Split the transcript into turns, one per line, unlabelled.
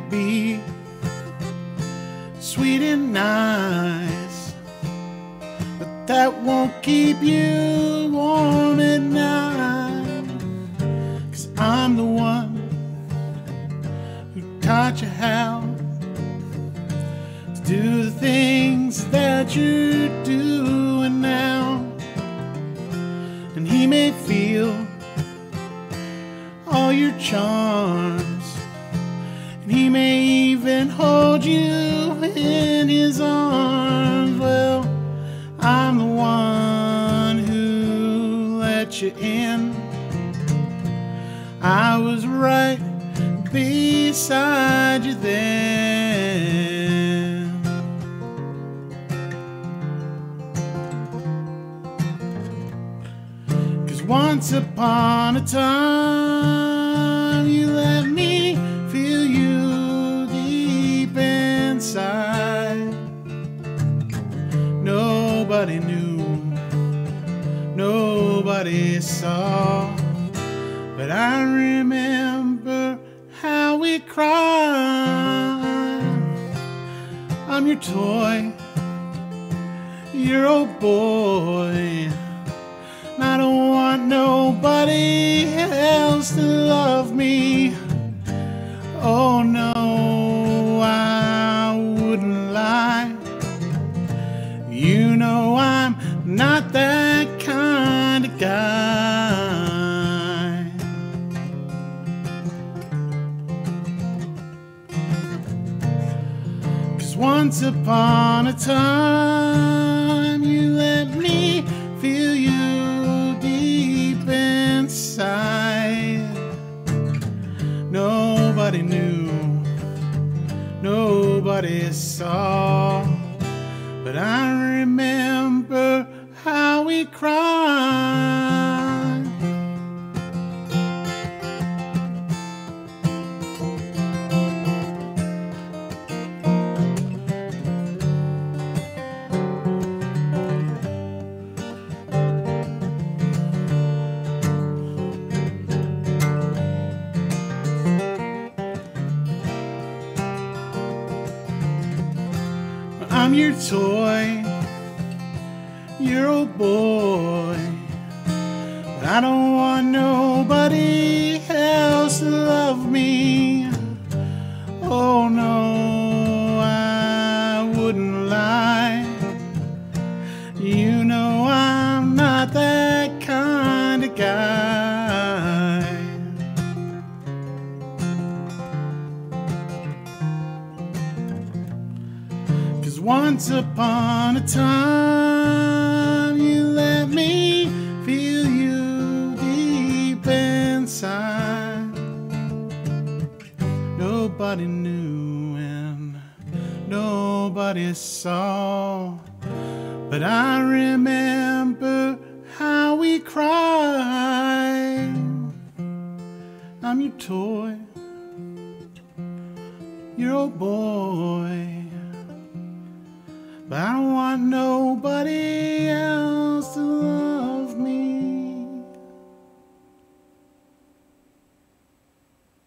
be sweet and nice, but that won't keep you warm at night. 'Cause I'm the one who taught you how to do the things that you're doing now. And he may feel all your charms, and he may even hold you in his arms. Well, I'm the one who let you in. I was right beside you then. 'Cause once upon a time you let me feel you deep inside. Nobody knew, nobody saw, but I remember how we cried. I'm your toy, your old boy, and I don't want nobody else to love me. Oh no, I wouldn't lie. You know I'm not that kind of guy. 'Cause once upon a time you let me feel you deep inside. Nobody knew, nobody saw, but I remember how we cried. I'm your toy, your old boy, but I don't want nobody else to love me. Oh no, I wouldn't lie. You know I'm not that kind of guy. 'Cause once upon a time you let me feel you deep inside. Nobody knew and nobody saw, but I remember how we cried. I'm your toy, your old boy, but I don't want nobody else to love.